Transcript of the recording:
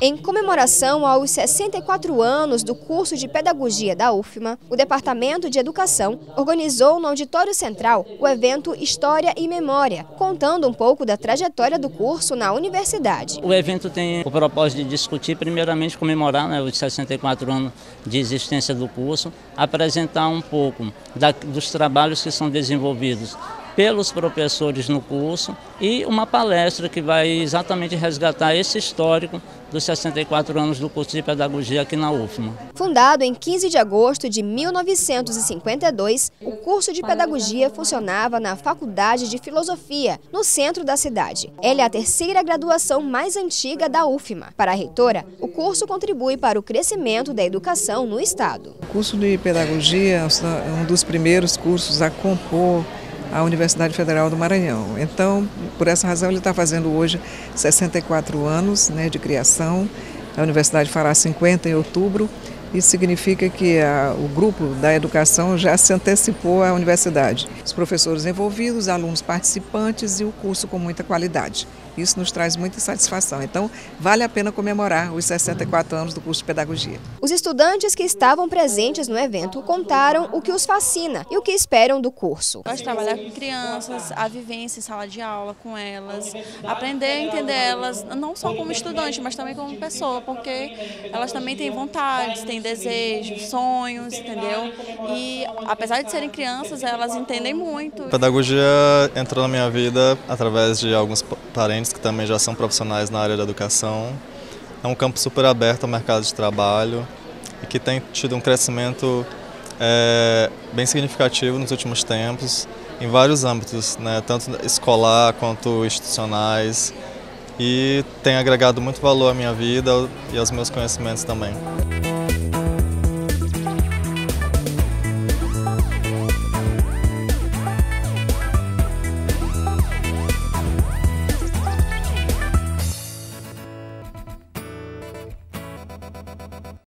Em comemoração aos 64 anos do curso de Pedagogia da UFMA, o Departamento de Educação organizou no Auditório Central o evento História e Memória, contando um pouco da trajetória do curso na universidade. O evento tem o propósito de discutir, primeiramente, comemorar os 64 anos de existência do curso, apresentar um pouco dos trabalhos que são desenvolvidos pelos professores no curso e uma palestra que vai exatamente resgatar esse histórico dos 64 anos do curso de Pedagogia aqui na UFMA. Fundado em 15 de agosto de 1952, o curso de Pedagogia funcionava na Faculdade de Filosofia, no centro da cidade. Ela é a terceira graduação mais antiga da UFMA. Para a reitora, o curso contribui para o crescimento da educação no estado. O curso de Pedagogia é um dos primeiros cursos a compor a Universidade Federal do Maranhão. Então, por essa razão, ele está fazendo hoje 64 anos de criação. A universidade fará 50 em outubro. Isso significa que o grupo da educação já se antecipou à universidade. Os professores envolvidos, alunos participantes e o curso com muita qualidade. Isso nos traz muita satisfação. Então, vale a pena comemorar os 64 anos do curso de Pedagogia. Os estudantes que estavam presentes no evento contaram o que os fascina e o que esperam do curso. Gosto de trabalhar com crianças, a vivência em sala de aula com elas, aprender a entender elas, não só como estudante, mas também como pessoa, porque elas também têm vontades, têm desejos, sonhos, entendeu? E apesar de serem crianças, elas entendem muito. A pedagogia entrou na minha vida através de alguns parentes que também já são profissionais na área da educação. É um campo super aberto ao mercado de trabalho e que tem tido um crescimento bem significativo nos últimos tempos, em vários âmbitos, tanto escolar quanto institucionais, e tem agregado muito valor à minha vida e aos meus conhecimentos também.